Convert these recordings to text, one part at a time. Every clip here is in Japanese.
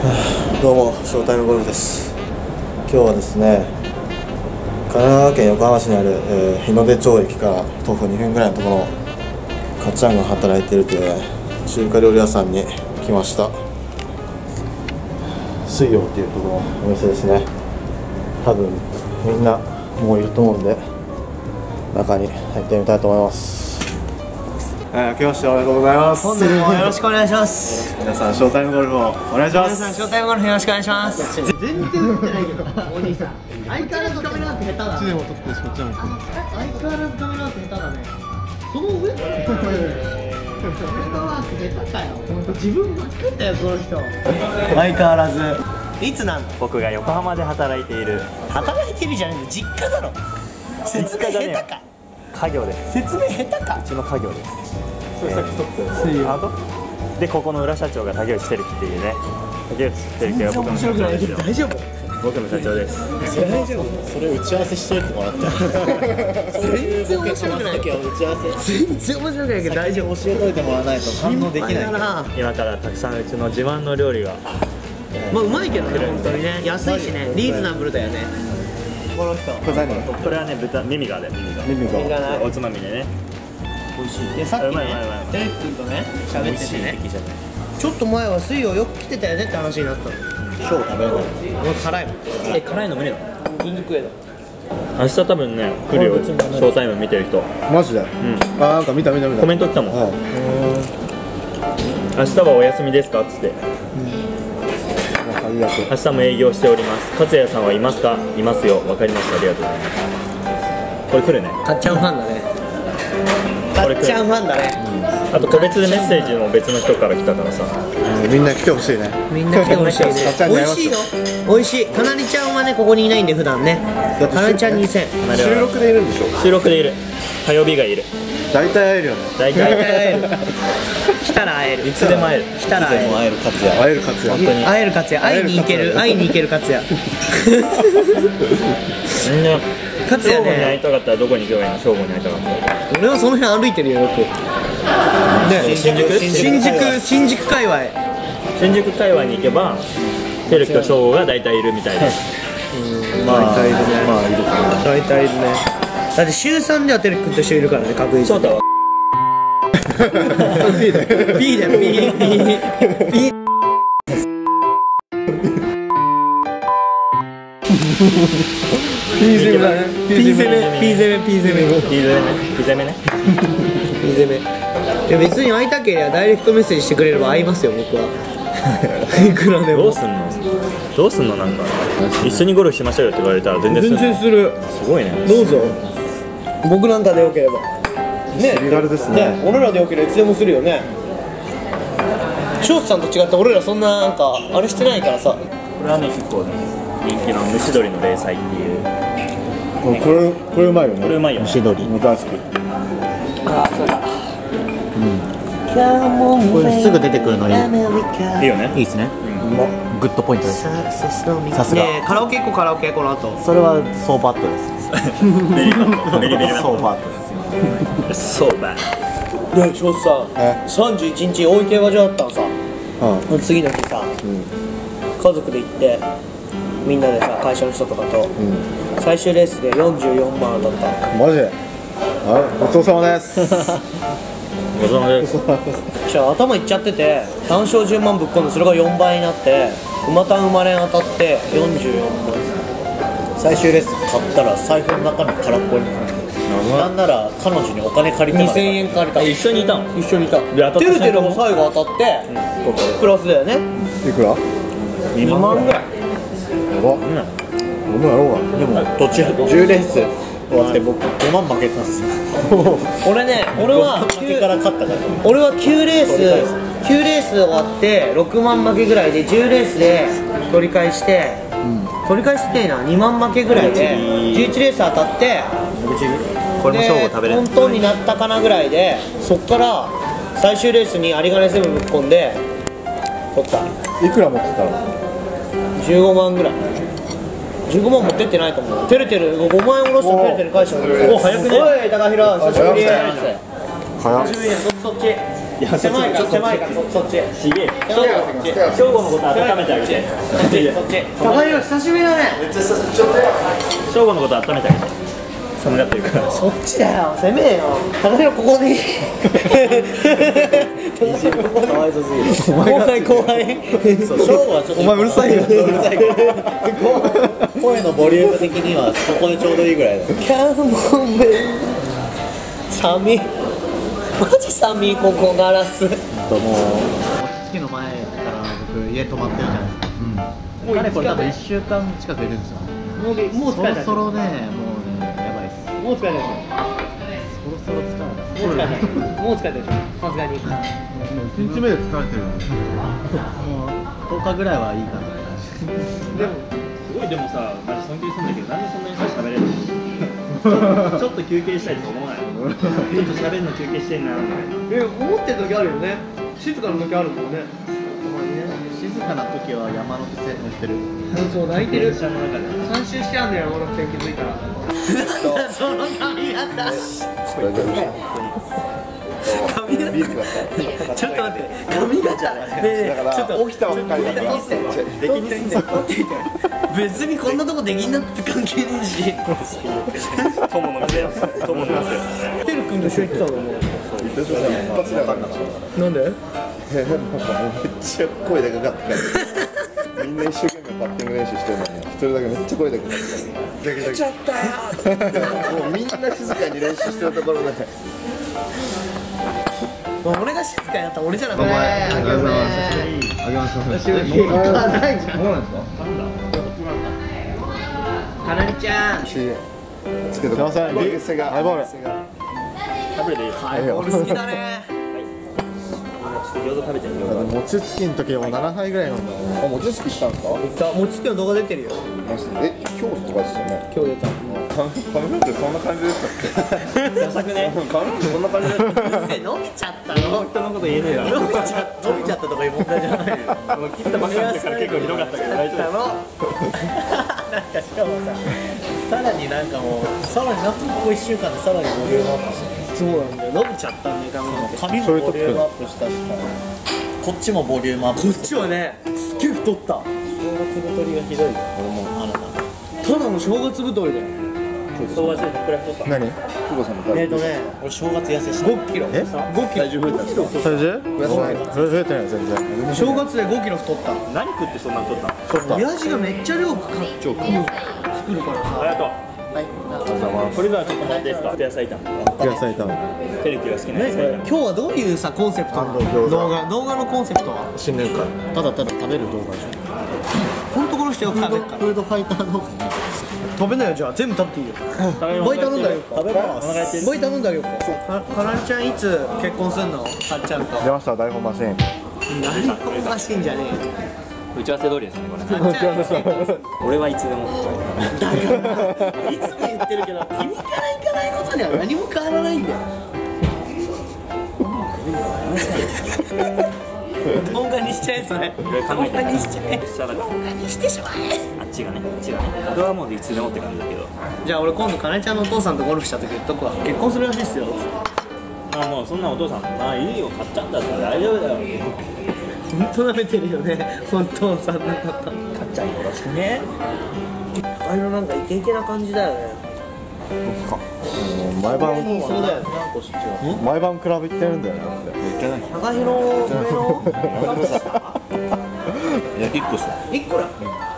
どうも、ショータイムゴルフです。今日はですね、神奈川県横浜市にある、日の出町駅から徒歩2分ぐらいのところのかっちゃんが働いているという、中華料理屋さんに来ました。水陽っていうところのお店ですね。多分みんなもういると思うんで、中に入ってみたいと思います。明けましておめでとうございます。 本年もよろしくお願いします。 皆さん、ショータイムゴルフをお願いします。 皆さん、ショータイムゴルフよろしくお願いします。全然打ってないけど、お兄さん。相変わらずカメラワーク下手だ。こっちでも撮ってるし、こっちでも撮ってる。相変わらずカメラワーク下手だね。その上カメラワーク下手かよ。本当自分ばっかりだよ、この人。相変わらず。いつなんだ。 僕が横浜で働いている。 働いてるじゃねえんだ、実家だろ。説明下手か。 家業です。 説明下手か。 うちの家業です。 それさっき撮ったで、ここの裏社長が竹内輝樹っていうね、竹内輝樹は僕の社長ですよ。 大丈夫。 僕の社長です。 大丈夫。 それ打ち合わせしといてもらって全然面白くない。 打ち合わせ全然面白くないけど大丈夫。 教えといてもらわないと反応できない。 今からたくさんうちの自慢の料理が。 まあうまいけどね、本当にね、安いしね、リーズナブルだよね。この人。 これ何？ これはね、豚耳がで耳がおつまみでね。 美味しい。でさっきね、テレッ君とね喋っててね、ちょっと前は水曜よく来てたよねって話になったの。 今日食べれない。 俺辛いもん。 辛いの無理だ。 全然食えない。 明日多分ね、来るよ、ショータイム見てる人。 マジで？あ、なんか見た。 コメント来たもん。明日はお休みですかっつって。明日も営業しております。勝也さんはいますか？いますよ。わかりました。ありがとうございます。これ来るね。 かっちゃんファンだね。かっちゃんファンだね。 あと個別でメッセージも別の人から来たからさ。 みんな来てほしいね。 みんな来てほしいね。美味しいの？美味しい。かなりちゃんはね、ここにいないんで普段ね。かなりちゃん2000。 収録でいるんでしょ？ 収録でいる。火曜日がいる。 大体会えるよね。 大体会える。来たら会える。 いつでも会える。 来たら会える。 会える勝也。会える勝也。 本当に。 会える勝也。会いに行ける勝也。 みんな勝也正午に会いね。 たかったらどこに行けばいいの？正午に会いたかったら。 俺はその辺歩いてるよよく。ね、新宿界隈。 新宿界隈に行けばテルキとショーが大体いるみたいです。 まあいるね。まあいるかな。 大体いるね。だって週3ではテル君と一緒いるからね、確実に。 そうだわ。 P だよ、P。P 攻めだね。P 攻めね。いや別に会いたければダイレクトメッセージしてくれれば会いますよ、僕は。いくらでも。 どうすんのなんか一緒にゴルフしましょうよって言われたら全然する。 すごいね。 どうぞ。僕なんかでよければ。ね、 身軽ですね。 俺らでよければいつでもするよね。翔さんと違って俺らそんななんかあれしてないからさ。 これはね結構ね人気の蒸し鶏の冷菜っていう。 これうまいよね。 これうまいよね。 蒸し鶏大好き。 あ、そうだ。 これすぐ出てくるのいい。 いいよね。 いいですね。グッドポイントです。さすが。 ねえ、カラオケこの後。 それはソーバットです。 ベリベリソーバットですよ。 そうだ。 ねえ、翔さん、31日大井競馬場だったのさ。次の日さ、家族で行ってみんなでさ、会社の人とかと最終レースで44万だった。 マジで？ごちそうさまです。 ごちそうさまです。 じゃあ頭いっちゃってて、単勝10万ぶっ込んでそれが4倍になって馬単馬連当たって44万。最終レース買ったら財布の中身空っぽになる。なんなら彼女にお金借りて2000円借りた。 一緒にいたの？ 一緒にいた。てるてるも最後当たってプラスだよね。 いくら ？2万ぐらい。 やば。ごめんやろうが。 でも途中10レース終わって僕5万負けたんですよ。俺は負けから勝ったから。俺は9レース終わって6万負けぐらいで10レースで取り返して2万負けぐらいで11レース当たってこれも勝負食べれる。 トントンになったかなぐらいで、そっから最終レースに有り金全部ぶっ込んで取った。 いくら持ってたの ？15万ぐらい。15万持ってってないと思う。てるてる5万円下ろしててるてる返した。お、早くね。おい高弘、久しぶり。 早っ。 そっちや狭いからそっちちげえ正午のこと温めてあげてそっち高弘久しぶりだね正午のこと温めてあげて寒がってるからそっちだよ攻めえよ高弘ここにかわいそうすぎる。 後輩そう、ショーはちょっと。お前うるさいよ。うるさい。声のボリューム的にはそこでちょうどいいぐらいだ。 キャモンベル寒いマジ寒いここガラスもう月の前から僕家泊まってるじゃないですか。もうこれ多分1週間近くいるんですよ。 もう疲れたそろそろね、もうね、やばいっす。 もう疲れたそろそろ疲れた。 もう疲れたさすがに 1日目で疲れてる。もう10日ぐらいはいいかな。 でもすごいでもさマジ尊敬するんだけどなんでそんなにさ喋れるのちょっと休憩したいと思わないのちょっと喋るの休憩してんなみたいな思ってる時あるよね静かな時あるもんね静かな時は山手線乗ってる。 そう泣いてる電車の中で 3周しちゃうんだよ山手線気づいたらなんだその髪型ビールください。 ちょっと待って髪型ねだから起きたばっかりだから。 できにすんだよ別にこんなとこできんなって関係ねえし友の店友の店てるくんと一緒に行ってたのも一発で分かんなかった。 なんでなんかもうめっちゃ声でかかってた。みんな一生懸命パッティング練習してるのに一人だけめっちゃ声でかかってた。出ちゃったよ。もうみんな静かに練習してるところで。 俺が静かになったら俺じゃなくてありがとうございます。あげましょう。 ないじゃんそうなんですかかなりちゃんつけてください。ハイボール。 食べていいですかハイボール好きだねちょっと餃子食べてみようか餅つきの時も7杯ぐらい飲んだ。あ、餅つきしたんですか？ もちつきの動画出てるよマジで。今日とかですよね。 今日出た髪の毛そんな感じでしたっけ？ ダサくね髪の毛そんな感じでしたっけ？ 伸びちゃったの人のこと言えねえだろ伸びちゃったとかいう問題じゃないよもう切ったばっかりだから結構ひどかったけど大丈夫なんかしかもさらになんかもうさらになんとここ1週間でさらにボリュームアップしてそうなんだよ伸びちゃったんで髪もボリュームアップしたしさこっちもボリュームアップ。 こっちはねすっげえ太った正月太りがひどい。俺もあなた。 ただの正月太りだよ正月でこれ太った何？久保さんの体重。 俺正月痩せした5キロえ？ 5キロ体重増えたんですか？体重？増えてない全然。 正月で5キロ太った何食ってそんなに太ったのちょっと。 親父がめっちゃ量作るからさありがとうありがとうございます。 これではちょっと待っていいですか野菜炒め野菜炒め。 テレビが好きな野菜炒め今日はどういうさコンセプトなの動画のコンセプトは新年会。ただただ食べる動画でしょ。 本当この人よく食べるからフードファイターの。 食べないよじゃあ全部食べていいよボイ頼んだよ食べます。 ボイ頼んだよかなりちゃんいつ結婚すんのかっちゃんと出ました台本マシン。 何がおかしいんじゃね打ち合わせ通りですねこれえよかっちゃんいつ俺はいつでもだからいつも言ってるけど君から行かないことには何も変わらないんだよ動画にしちゃえそれ動画にしちゃえ動画にしてしまえあっちがね俺はもういつでもって感じだけどじゃあ俺今度かなえちゃんのお父さんとゴルフした時言っとくわ結婚するらしいっすよあもうそんなお父さんまあいいよ買っちゃったって大丈夫だよ本当舐めてるよねお父さんのこと買っちゃいよろしくねあのなんかイケイケな感じだよね毎晩いいそうだよねこっちは毎晩クラブ行ってるんだよね。行ってない。 高広上のいや1個さ。 1個だ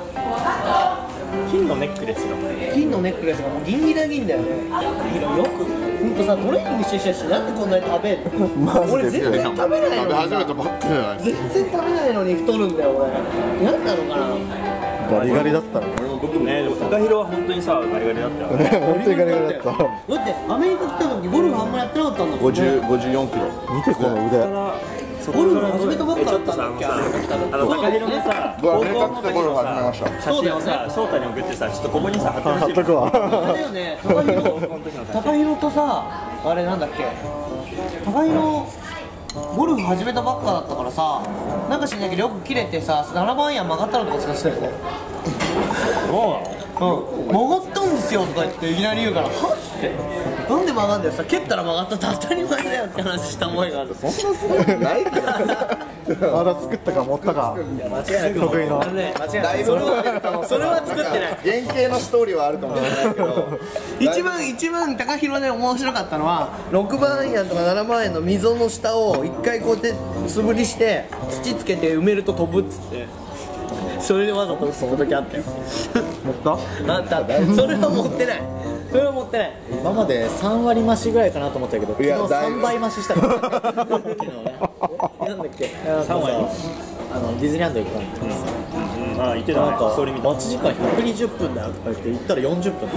金のネックレスが金のネックレスがもうギンギラギンだよねよくほんとさトレーニングしてきたしなんでこんなに食べるのマジで俺全然食べないのに初めてばっかりじゃない。 全然食べないのに太るんだよ俺何なのかなガリガリだったの。 僕ねでも高弘は本当にさガリガリだったよね本当にガリガリだった。 だってアメリカ来た時ゴルフあんまやってなかったんだもんね 54キロ。見てこの腕。 ゴルフ始めたばっかだったんだっけ高弘のさ僕アメリカ来てゴルフ始めました。 写真をさ翔太に送ってさちょっとここにさ貼ってほしい貼っとくわ。 あれだよね高弘とさあれなんだっけ高弘ゴルフ始めたばっかだったからさなんか知んないけどよく切れてさ7番アイアン曲がったのとか使ってたよねそうなの曲がったんですよとか言っていきなり言うからはっってなんで曲がんだよさ、蹴ったら曲がったって当たり前だよって話した思いがある。 そんなすごいないけどまだ作ったか持ったか間違いなく得意の間違いない。それは作ってない。 原型のストーリーはあるかもしれないけど一番高広で面白かったのは6番アイアンとか7番アイアンの溝の下を一回こうやって素振りして土つけて埋めると飛ぶっつって、それでわざとその時あったよ。 持ったあったそれは持ってない。それは持ってない。 今まで3割増しぐらいかなと思ったけど、昨日いやだいぶ 3倍増ししたから昨日ね。 なんだっけ、 3割ディズニーランド行ったんだけどさ、 ああ言ってたね。 なんかストーリー見た。 待ち時間120分だよとか言って行ったら40分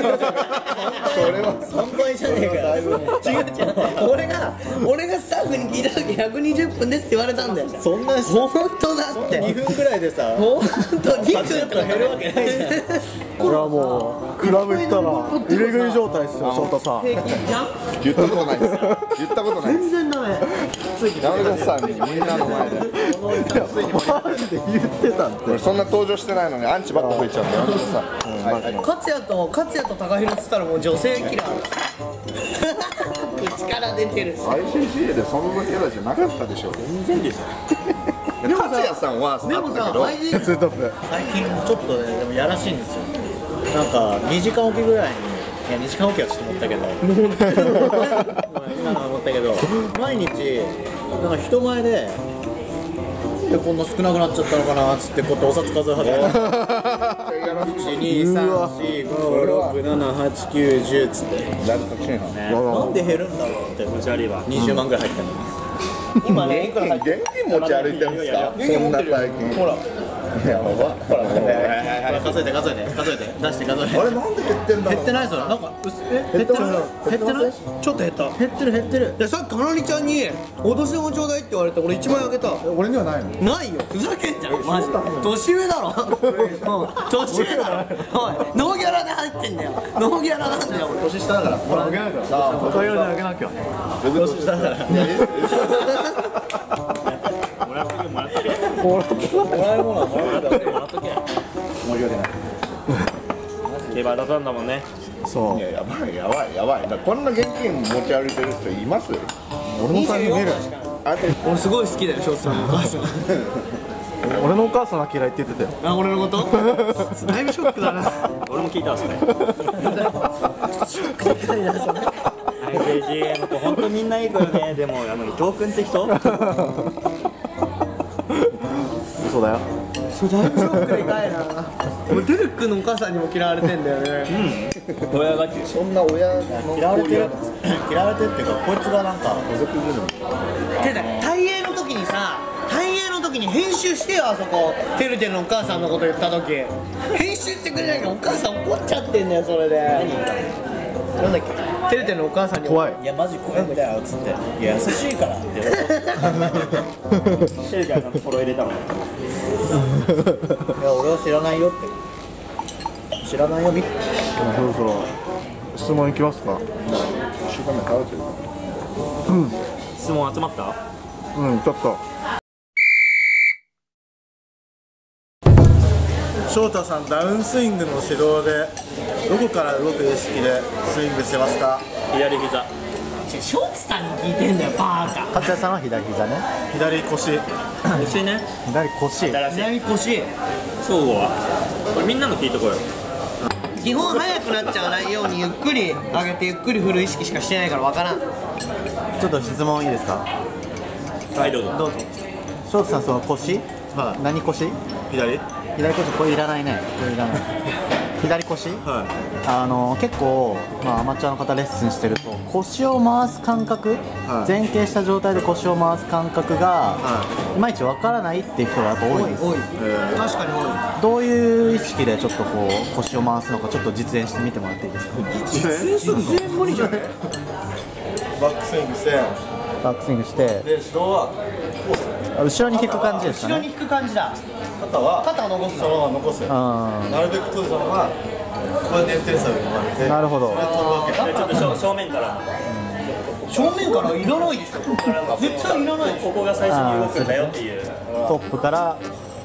3倍じゃねえかよ。 違う俺がスタッフに聞いた時120分ですって言われたんだよ。 そんな本当だって 2分くらいでさ本当2分とか減るわけないじゃん。 いやもうクラブ行ったら入れ食い状態ですよ翔太さん。 平均じゃん。 言ったことないです言ったことないです全然ダメ。 山口さんにみんなの前でマジで言ってたって。 俺そんな登場してないのにアンチばっか吹いちゃうんだよ山口さん勝也と高弘っつったらもう女性キラー口から出てるし。 ICCA でそんなキャラじゃなかったでしょ全然ですよ勝也さんはでもさあったけど IGC ツートップ最近ちょっとねでもやらしいんですよ。なんか2時間おきぐらいに、いや2時間おきはちょっと思ったけど今のは思ったけど、毎日なんか人前でこんな少なくなっちゃったのかなっつってこうやってお札数え始めた。12345678910っつって誰か来てんのなんで減るんだろうって気持ち悪いわ。 20万ぐらい入ってるのに。 今ねいくら入ってる？ 現金持ち歩いてるんですかそんな大金ほらやばほら数えて出して数えて。 あれなんで減ってんだろう減ってないぞ。なんか減ってないちょっと減った。 減ってる。 いやさっきかなりちゃんにお年玉ちょうだいって言われて俺1万円あげた。 俺にはないの。 ないよ、ふざけんじゃんマジで。年上だろ年上だろ。おいノーギャラで入ってんだよ。ノーギャラなんだよ俺。 年下だから。 ほらあげないから高いようにあげなきゃ。 年下だから。 もらっとけもらっとけ。 もらえるものはもらっとけ。 競馬出さんだもんね。 そういややばいだこんな現金持ち歩いてる人います俺の財布見る。 あと俺すごい好きだよ翔さんのお母さん。 俺のお母さんは嫌いって言ってたよ。 あ、俺のことだいぶショックだな。 俺も聞いたわそれ。IJGA の子本当みんないい子よね。でも伊藤君って人？ 嘘だよ。 それだいぶショックでかいな。俺てるくんのお母さんにも嫌われてんだよね。 親がき。 そんな親の嫌われてるっていうか、こいつがなんか家族ぐるみてだ大映の時にさ、大映の時に編集してよあそこ。てるてるのお母さんのこと言った時編集してくれないからお母さん怒っちゃってんだよそれで。なんだっけ。てるてるのお母さんに怖い。 いやマジ怖いんだよっつって、いや優しいからって言われて。 シェルからちゃんとフォロー入れたの。 いや俺は知らないよって。知らないよみ。 そろそろ質問いきますか。 一週間目食べてる質問集まった？ うんちょっと。翔太さんダウンスイングの指導でどこから動く意識でスイングしてますか。 左膝。 ショーツさんに聞いてんだよバーカ。 勝也さんは左膝ね。 左腰。 腰ね。 左腰。 新しい。 南腰。 正吾は。これみんなの聞いとこうよ。 基本速くなっちゃわないようにゆっくり上げてゆっくり振る意識しかしてないからわからん。 ちょっと質問いいですか。 はいどうぞ。 どうぞ。 翔太さんその腰、 はい何腰？ 左。 左腰これいらないね。これいらない。左腰？ は結構、アマチュアの方レッスンしてると腰を回す感覚、 はい前傾した状態で腰を回す感覚が、いまいちわからないっていう人がやっぱ多いんですよ。 多い確かに多い。 どういう意識でちょっとこう腰を回すのかちょっと実演してみてもらっていいですか。 全然無理じゃん。 バックスイングしてバックスイングしてで指導は後ろに引く感じですかね。 後ろに引く感じだ。 肩は肩を残すそのまま残す。 あなるべく閉じたままこれでエンテレサルに回れて。 なるほど。 それ飛ぶわけ。 ちょっと正面から。 正面からいらないでしょ。絶対いらないでしょ。 ここが最初に動くんだよっていう。 トップから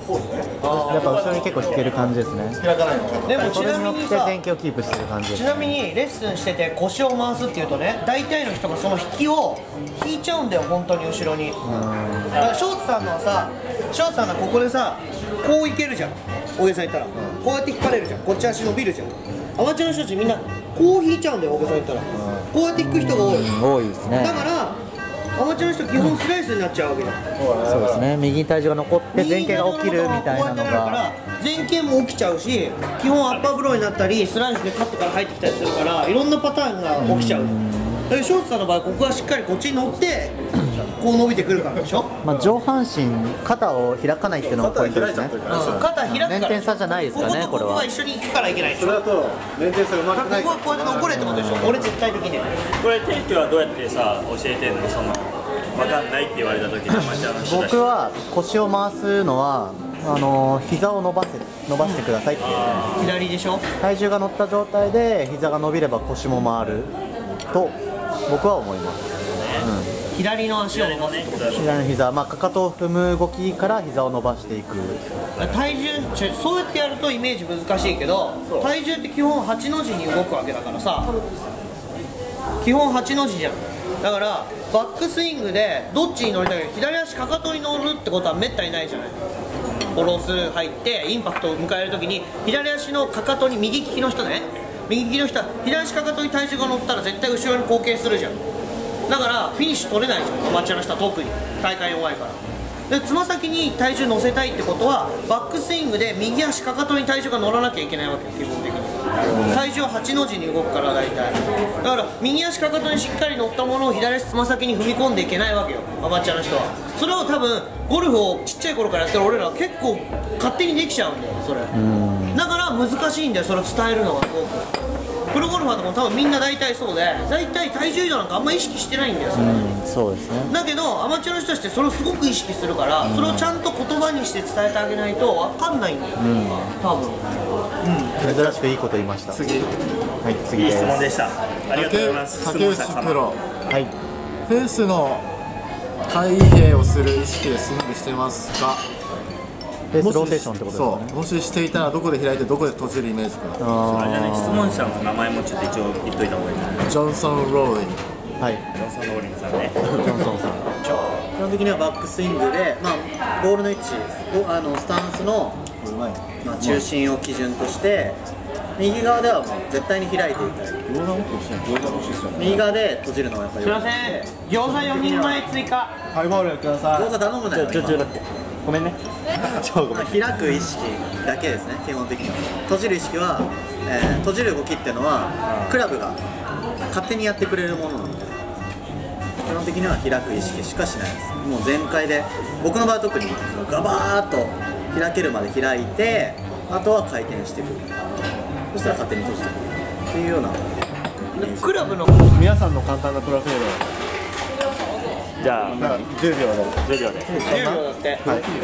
やっぱ後ろに結構引ける感じですね。 開かないのか。 でもちそれによってなみにさ、 前傾をキープしてる感じです。 ちなみにレッスンしてて腰を回すっていうとね、大体の人がその引きを引いちゃうんだよ、本当に後ろに。だからショーツさんのはさ、ショーツさんがここでさ、こういけるじゃん、大げさに言ったらこうやって引かれるじゃん、こっち足伸びるじゃん。アマチュアの人たちみんなこう引いちゃうんだよ、大げさに言ったら。こうやって引く人が多い。 多いですね。 だからアマチュアの人基本スライスになっちゃうわけじゃん。 そうですね。右に体重が残って前傾が起きるみたいなのが。 前傾も起きちゃうし、基本アッパーブローになったりスライスでカットから入ってきたりするから、いろんなパターンが起きちゃう。でショーツさんの場合、ここはしっかりこっちに乗ってこう伸びてくるからでしょ。 まあ上半身肩を開かないっていうのがポイントですね。 肩開くから捻転差じゃないですかね、これはこことここが。一緒に行くからいけないでしょ。 それだと連携差生まれてない。 ここはこうやって残れってことでしょ。俺絶対的にこれ提供はどうやってさ教えてんの？その分かんないって言われた時にアマチュアの人たち。 僕は腰を回すのは膝を伸ばしてくださいっていう。 左でしょ。 体重が乗った状態で膝が伸びれば腰も回ると僕は思います。 左の足を伸ばすってことでしょ。 左の膝、まあ、かかとを踏む動きから膝を伸ばしていく。 体重そうやってやるとイメージ難しいけど、体重って基本8の字に動くわけだからさ、基本8の字じゃん。だからバックスイングでどっちに乗りたいか、左足かかとに乗るってことはめったにないじゃない。フォロース入ってインパクトを迎えるときに左足のかかとに、右利きの人ね、右利きの人は左足かかとに体重が乗ったら絶対後ろに後傾するじゃん。だからフィニッシュ取れないじゃん、アマチュアの人は特に大会弱いから。でつま先に体重乗せたいってことは、バックスイングで右足かかとに体重が乗らなきゃいけないわけよ、基本的に。体重は8の字に動くから大体。だから右足かかとにしっかり乗ったものを左足つま先に踏み込んでいけないわけよ、アマチュアの人は。それを多分ゴルフをちっちゃい頃からやってる俺らは結構勝手にできちゃうんだよ、それ。だから難しいんだよ、それを伝えるのがすごく。プロゴルファーとかも多分みんな大体そうで、大体体重移動なんかあんまり意識してないんだよ、それ。 そうですね。 だけどアマチュアの人たちってそれをすごく意識するから、それをちゃんと言葉にして伝えてあげないと分かんないんだよ、多分。 珍しくいいこと言いました。 次、 はい、次です。 いい質問でした。ありがとうございます。 竹内プロ、 はい。 フェースの開閉をする意識でスイングしてますか？ フェースローテーションってことですかね。 そう、もししていたらどこで開いてどこで閉じるイメージか。 あれじゃね、質問者の名前もちょっと一応言っといた方がいいかな。 ジョンソン・ローリン。 はい。 ジョンソン・ローリンさんね。 ジョンソンさん。 基本的にはバックスイングで、まあ、ボールの位置、スタンスの、まあ、中心を基準として右側ではもう絶対に開いていたい。右側で閉じるのがやっぱりすいません、餃子4人前追加。 ハイボールくださ餃子頼むなよ。 だって。ごめんね。 まあ開く意識だけですね、基本的には。閉じる意識は、閉じる動きっていうのはクラブが勝手にやってくれるものなので、基本的には開く意識しかしないです。もう全開で、僕の場合は特にガバーッと開けるまで開いて、あとは回転してくる。そしたら勝手に閉じてくるっていうようなクラブの皆さんの簡単なプロフィールじゃあ、 を10秒で。 10秒で。 10秒だって。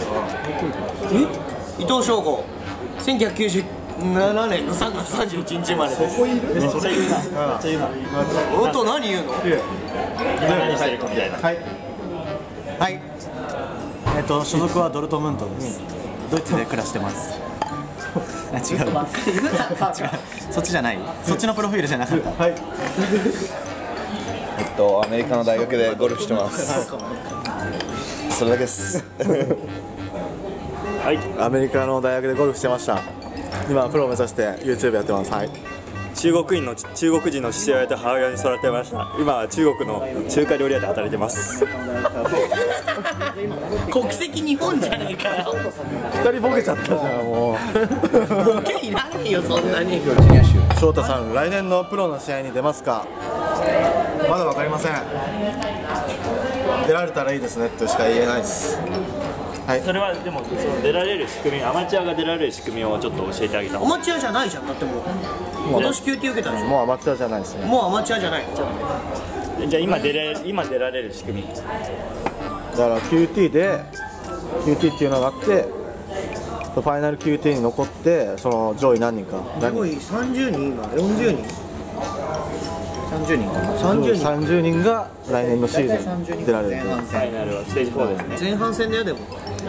伊藤翔吾、1997年の3月31日生まれです。 めっちゃ言うな。めっちゃ言うな。 おっと何言うの。 今何してるかみたいな。 はい。 はい。所属はドルトムントです。ドイツで暮らしてます。あ、違う。違う。そっちじゃない。そっちのプロフィールじゃなかった。 はい。 アメリカの大学でゴルフしてます。それだけです。 はい。 アメリカの大学でゴルフしてました。今プロを目指して YouTube やってます。はい。 中国人の父親と母親に育てました。今は中国の中華料理屋で働いてます。 国籍日本じゃねえかよ。 2人ボケちゃったじゃん、もう。 ボケいらねえよ、そんなに。 翔太さん、来年のプロの試合に出ますか？まだ分かりません。出られたらいいですねとしか言えないです。はい。 それはでもその出られる仕組み、アマチュアが出られる仕組みをちょっと教えてあげたア方が。 マチュアじゃないじゃん、だってもう今年 QT 受けたでしょ。 もうアマチュアじゃないですね。 もうアマチュアじゃない。 じゃあ今出られる仕組み。 だから QT っていうのがあって、ファイナル QT に残って、その上位何人か。 すごい30人今40人 30人かな。 30人が来年のシーズン出られる。 ファイナルはステージ4ですね。 前半戦だよでも。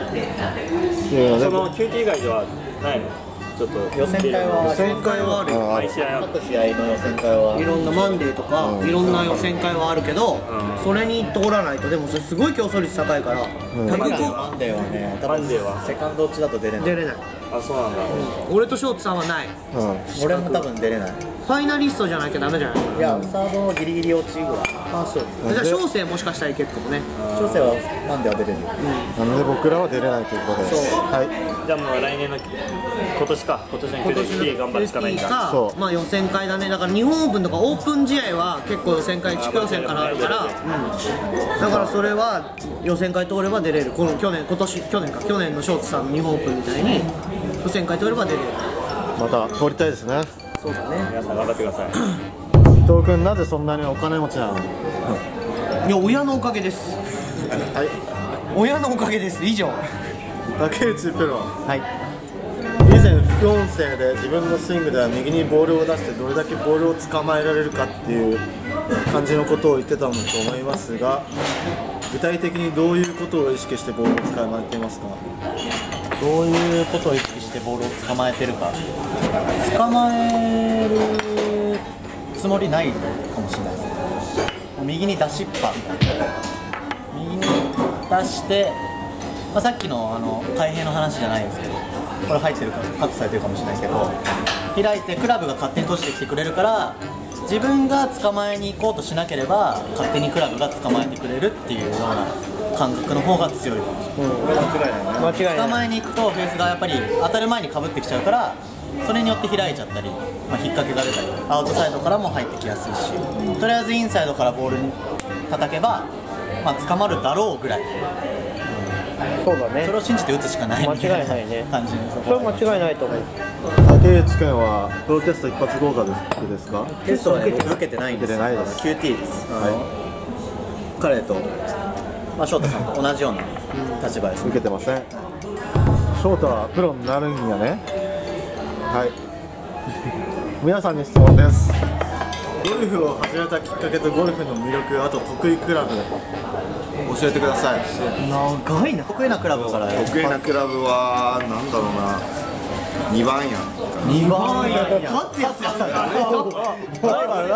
その休憩以外ではないの？ちょっと予選会はあるよ。 毎試合ある。 各試合の予選会はいろんなマンデーとか、いろんな予選会はあるけど、それに通らないと、でもそれすごい競争率高いから、 マンデーはね、多分セカンド落ちだと出れない。 出れない。 あ、そうなんだ。 俺とショーツさんはない。 俺も多分出れない。 ファイナリストじゃなきゃダメじゃない？ いや、サードギリギリ落ちぐらい。 あ、そう。じゃあ小生もしかしたらいけるかもね。 小生はマンデーは出れる。 なので僕らは出れないということです。はい。 じゃあもう来年の今年か、今年の休憩頑張るしかないんだ。 そう。 まあ予選会だね。だから日本オープンとかオープン試合は結構予選会、地区予選からあるから、だからそれは予選会通れば出れる。この去年のショーツさんの日本オープンみたいに予選会通れば出れる。 また通りたいですね。 そうだね。 皆さん頑張ってください。 伊藤君なぜそんなにお金持ちなの？ いや、親のおかげです。 はい。 親のおかげです。以上。 竹内プロ。 はい。 以前副音声で自分のスイングでは右にボールを出してどれだけボールを捕まえられるかっていう感じのことを言ってたのと思いますが、具体的にどういうことを意識してボールを捕まえていますか？ どういうことを意識してボールを捕まえてるか。捕まえるつもりないかもしれないですね。右に出しっぱ右に出して、まあ、さっきの開閉の話じゃないですけど、これ入ってるかカットされてるかもしれないけど、開いてクラブが勝手に閉じてきてくれるから、自分が捕まえに行こうとしなければ勝手にクラブが捕まえてくれるっていうような感覚の方が強いかもしれない。 間違いない。 捕まえに行くとフェースがやっぱり当たる前にかぶってきちゃうから、それによって開いちゃったり、まあ、引っ掛けが出たり、アウトサイドからも入ってきやすいし、とりあえずインサイドからボールに叩けば、まあ、捕まるだろうぐらい、 そうだね。 それを信じて打つしかないみたいな感じの、 それは間違いないと思う。 竹内君はプロテスト一発合格ですか？ テストはね、僕受けてないんです。 受けてないです。 QT です。彼と、まあ、翔太さんと同じような立場ですね。 受けてません。翔太はプロになるんやね。はい。皆さんに質問です。ゴルフを始めたきっかけとゴルフの魅力、あと得意クラブ教えてください。 長いな。 得意なクラブから。 得意なクラブはなんだろうな、2番やん。 2番や勝つやつやったか。 ライバル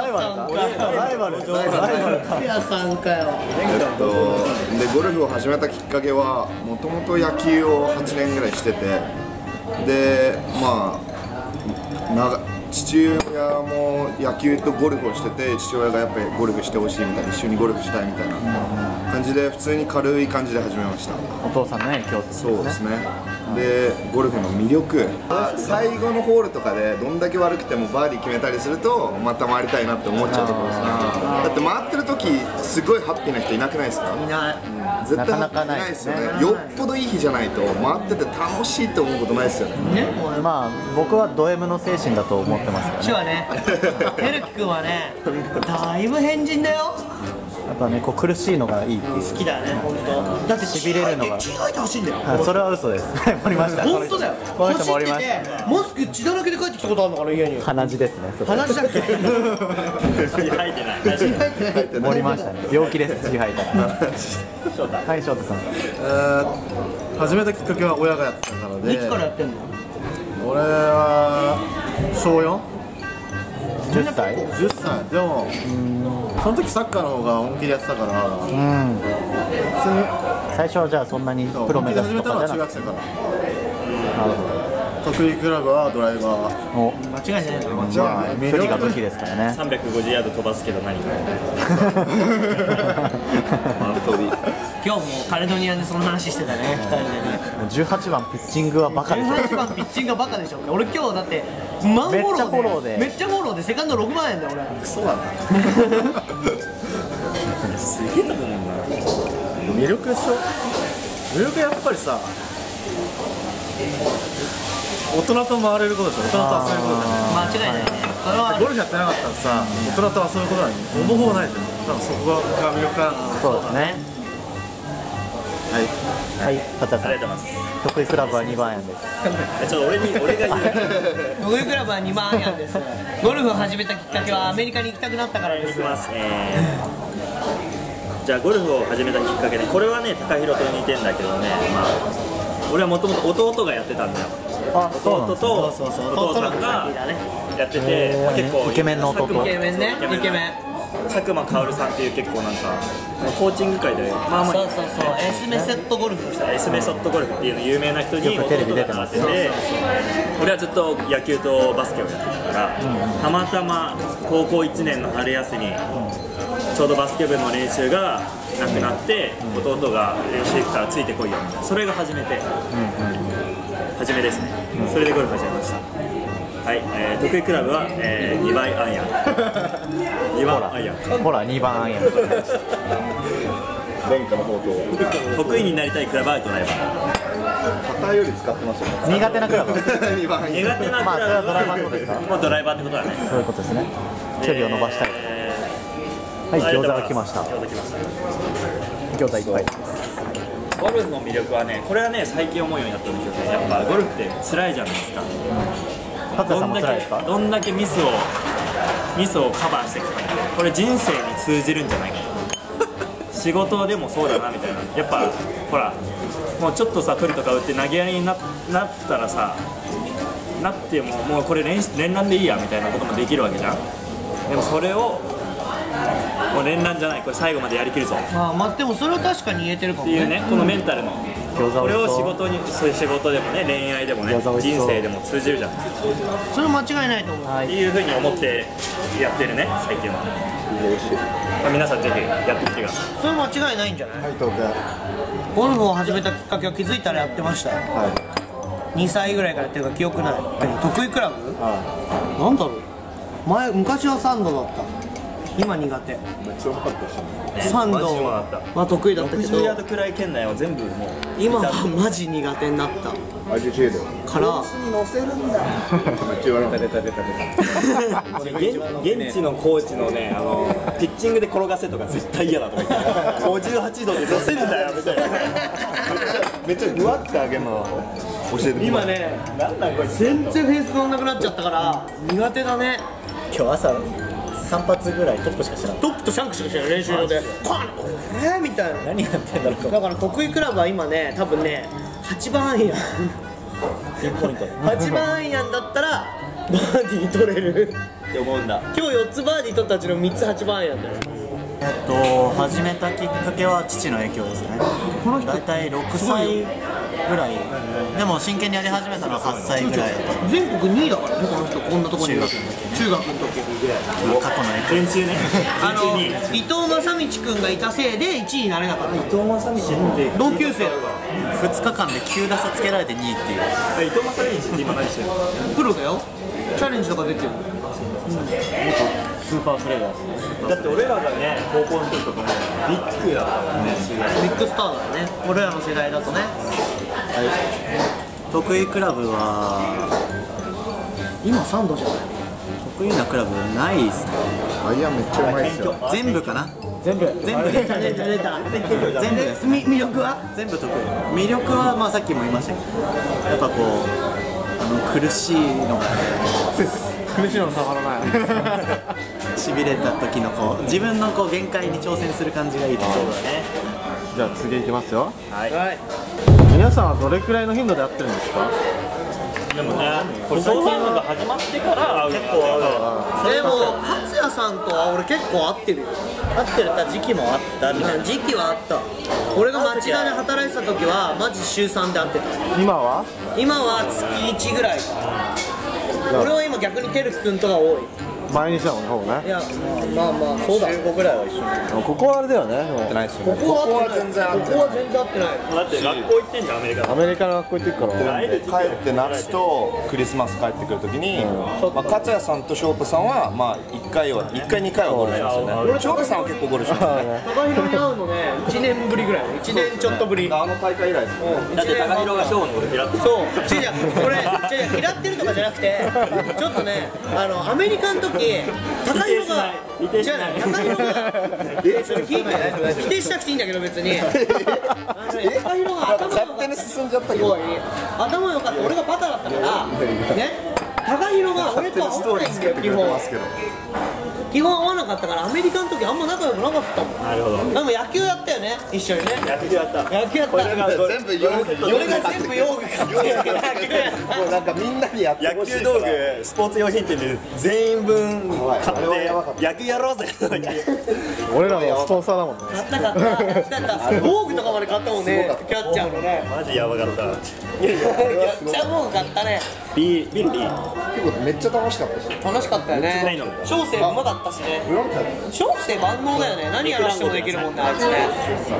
勝つやさんかよ。 でゴルフを始めたきっかけはもともと野球を8年ぐらいしてて、でまあ父親も野球とゴルフをしてて、父親がやっぱりゴルフしてほしいみたいな、一緒にゴルフしたいみたいな感じで、普通に軽い感じで始めました。 お父さんの影響ですね。 そうですね。でゴルフの魅力、最後のホールとかでどんだけ悪くてもバーディー決めたりするとまた回りたいなって思っちゃうところですね。だって回ってる時すごいハッピーな人いなくないですか？ いない。 絶対ハッピーないですよね。よっぽどいい日じゃないと回ってて楽しいって思うことないですよね。 まあ僕はド M の精神だと思ってますこっちはね、てるきくんはね、だいぶ変人だよ。 やっぱね、こう苦しいのがいいっていう。 好きだね、本当。だってしびれるのが。 血吐いてほしいんだよ。 それは嘘です。盛りました。 本当だよ。 この人盛りました。 マスク血だらけで帰ってきたことあるのかな、家に。 鼻血ですね。 鼻血だっけ？ 血吐いてない。 盛りましたね。病気です。血吐いたら。はい、翔太さん。 始めたきっかけは親がやってたので。 いつからやってんの？ 俺は小 4？ 10歳 10歳でもその時サッカーの方が本気でやってたから、普通に最初はじゃあそんなにプロ目指すとかじゃなくて。 始めたのは中学生から。 なるほど。 得意クラブはドライバー。 お、 間違いない。 じゃあ距離が武器ですからね。 350ヤード飛ばすけど何か今日もカレドニアでその話してたね、2人でね。 18番ピッチングはバカでしょ。 18番ピッチングがバカでしょ。俺今日だってマンフォローでめっちゃフォローでめっちゃフォローでセカンド6万円だよ俺。 クソだな。 すげえと思うな。 魅力でしょ。魅力やっぱりさ、大人と回れることでしょ。大人と遊べることじゃない。 間違いないね。それはゴルフやってなかったらさ、大人と遊ぶことなんてほぼほぼないじゃん。多分そこが魅力かな。 そうですね。 はい。 はい、パチャさん。 ありがとうございます。 得意クラブは2番円です。 ちょっと俺が言う。 得意クラブは2万円です。ゴルフを始めたきっかけはアメリカに行きたくなったからです。 いきます。じゃあゴルフを始めたきっかけで、これはね高弘と似てんだけどね、まあ俺はもともと弟がやってたんだよ。 あ、そうなん弟ですね。 とお父さんがやってて、結構イケメンの弟。 イケメンね、イケメン。 佐久間薫さんっていう結構なんかコーチング界でまあまあそうそうそう、エスメセットゴルフ。 エスメソットゴルフっていうの有名な人によくテレビ弟が出てます習ってて、俺はずっと野球とバスケをやってたから、たまたま高校1年の春休み、ちょうどバスケ部の練習がなくなって、弟が練習行くからついてこいよみたいな、それが初めて、初めですね、それでゴルフ始めました。はい、得意クラブは、2倍アイアン2番アイアン、 ほら、2番アイアン。 殿下の宝刀得意になりたいクラブはドライバー。 肩より使ってますよね苦手なクラブ。 2番苦手なクラブまあそれはドライバーってことですか。 もうドライバーってことだね。 そういうことですね。距離を伸ばしたい。はい、餃子が来ました。 餃子来ました。 餃子いっぱい。 ゴルフの魅力はね、これはね最近思うようになったんですけどね、やっぱゴルフって辛いじゃないですか。 勝田さんも辛いですか。 どんだけミスをカバーしていくかね、これ人生に通じるんじゃないかと。仕事でもそうだなみたいな。やっぱほらもうちょっとさ鳥とか打って投げ合いになったらさ、なってもうこれ連弾でいいやみたいなこともできるわけじゃん。でもそれをもう連弾じゃない、これ最後までやりきるぞああ、まあでもそれは確かに言えてるかもね。 っていうね、このメンタルの餃子これを美味しそう。 仕事に、そういう仕事でもね、恋愛でもね、 餃子美味しそう人生でも通じるじゃんっそれは間違いないと思う。 ていうふうに思ってやってるね、最近は。皆さんぜひやってみてください。 それは間違いないんじゃない。 はい、東京。 ゴルフを始めたきっかけは気づいたらやってました。 は 2歳ぐらいからやってるから記憶ない。得意クラブ？ い。はなんだろう。昔はサンドだった。今苦手。 めっちゃうまかったしねサンドマジうまかったは得意だったけ 60ヤーど、 ドくらい圏内は全部もう今はマジ苦手になった味チードからめっちゃ言われた出た現地のコーチのね、ピッチングで転がせとか絶対嫌だとか言って58度で乗せるんだよみたいな。 めっちゃふわってあげるの教えて今ね、 なんなんこいつ。 全然フェース乗んなくなっちゃったから苦手だね。 今日朝3発ぐらいトップしかしてなかっトップとシャンクしかしてない練習場でコーンみたいな。 た。何やってんだろう。 だから得意クラブは今ね、多分ね8番アイアンピンポイント。 8番アイアンだったらバーディー取れる。 って思うんだ。 今日4つバーディー取ったうちの3つ8番アイアンだよ。 始めたきっかけは父の影響ですね。大体6歳ぐらい。でも真剣にやり始めたのは8歳ぐらいだと。 全国2位だからね、この人。こんなとこにいる。中学の時過去の影響。 全中ね。 伊藤正道君がいたせいで1位になれなかった。 伊藤正道って同級生 2日間で9打差つけられて2位っていう。 伊藤正道って今何してるの？ プロだよ。チャレンジとか出てる。 スーパープレーヤーですね。 だって俺らがね高校の時とかもビッグだったもんね。 ビッグスターだよね、俺らの世代だとね。 得意クラブは今サンドじゃない。 得意なクラブないですね。 アイアンめっちゃうまいですよ全部かな。 全部出た出た出た。 全部です。 魅力は全部得意。魅力はまあさっきも言いましたけど、やっぱこう苦しいのが苦しいのたまらない。 しびれた時のこう自分のこう限界に挑戦する感じがいいところだね。 じゃあ次いきますよ。 はい皆さんはどれくらいの頻度でやってるんですか？ でもね、これそういうのが始まってから結構でも勝也さんとは俺結構会ってるよ。 合ってた時期もあったみたいな。 時期はあった。俺が町田で働いてた時はマジ週3で会ってた。 今は？ 今は月1ぐらいかな。俺は今逆にてるきくんとが多い。 毎日だもんね、ほぼね。 いやまあまあそうだ。 週5ぐらいは一緒に。 ここはあれだよね。でもここは全然会ってない。 だって学校行ってんじゃん、アメリカアメリカの学校行ってるから。 帰って夏とクリスマス帰ってくるときに、勝也さんと翔太さんはまあ1回2回はゴルフしますよね。翔太さんは結構ゴルフしますね。 高弘に会うのね、1年ぶりぐらい。1年ちょっとぶり。 あの大会以来ですね。 だって高弘がショーの俺嫌ってそう、俺嫌ってるとかじゃなくて、ちょっとね、アメリカの時、高弘が否定しない高弘がそれ聞いて否定しなくていいんだけど別に。高弘が勝手に進んじゃったけど。 すごい頭良かった。俺がバカだったからね。高弘が俺とは合わないんだよ基本。 基本合わなかったからアメリカの時あんま仲良くなかったもん。 なるほど。 でも野球やったよね、一緒にね。 野球やった。 野球やった。 全部用具俺が全部用具買って野球やったもうなんかみんなにやって野ほしい球道具、スポーツ用品店で全員分買って野球やろうぜ。 俺らのスポンサーだもんね。 買った防具とかまで買ったもんね、キャッチャーのね。 マジやばかった。 キャッチャー防具買ったね。 ビール。 結構めっちゃ楽しかったし。 楽しかったよね。小生うまかったしね。小生万能だよね。何やらしてもできるもんね、あいつね。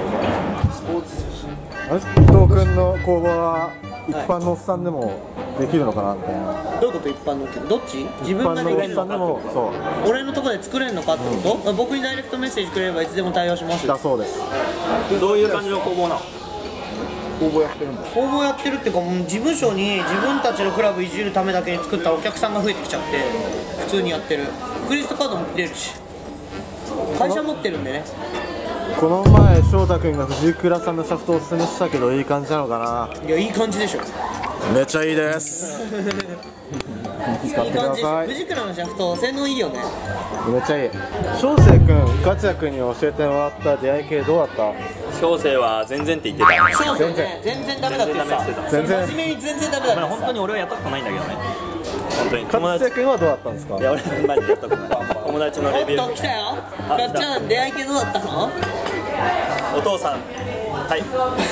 伊藤君の工房は一般のおっさんでもできるのかなみたいな。 どういうこと一般のどっち？自分ができるのか。 そう俺のところで作れるのかってこと？僕にダイレクトメッセージくれればいつでも対応しますよ。 だそうです。 どういう感じの工房なの？ 工房やってるんだ。 工房やってるっていうか、もう事務所に自分たちのクラブいじるためだけに作ったお客さんが増えてきちゃって普通にやってる。クレジットカードも切れるし会社持ってるんでね。 この前翔太君が藤倉さんのシャフトをおすすめしたけどいい感じなのかな。 いや、いい感じでしょ。 めっちゃいいです。使ってください。 藤倉のシャフト性能いいよね。 めっちゃいい。翔生君、ガチャ君に教えてもらった出会い系どうだった？ 小生は全然って言ってた。 翔生ね、全然ダメだってさ。 全然真面目に全然ダメだってさ。 本当に俺はやったことないんだけどね。本当に勝瀬君はどうだったんですか？ いや、俺マジでやったことない。友達のレビュー。 おっと来たよ。かっちゃん、出会い系どうだったの？ お父さん。はい。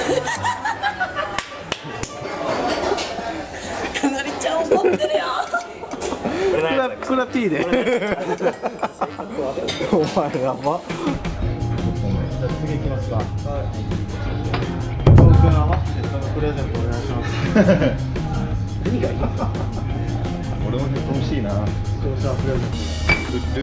かなりちゃん怒ってるよ。 これは P で。お前やば。じゃあ次行きますか。伊藤君はマジでそのプレゼントお願いします。何がいい？俺も欲しいな。視聴者プレゼント。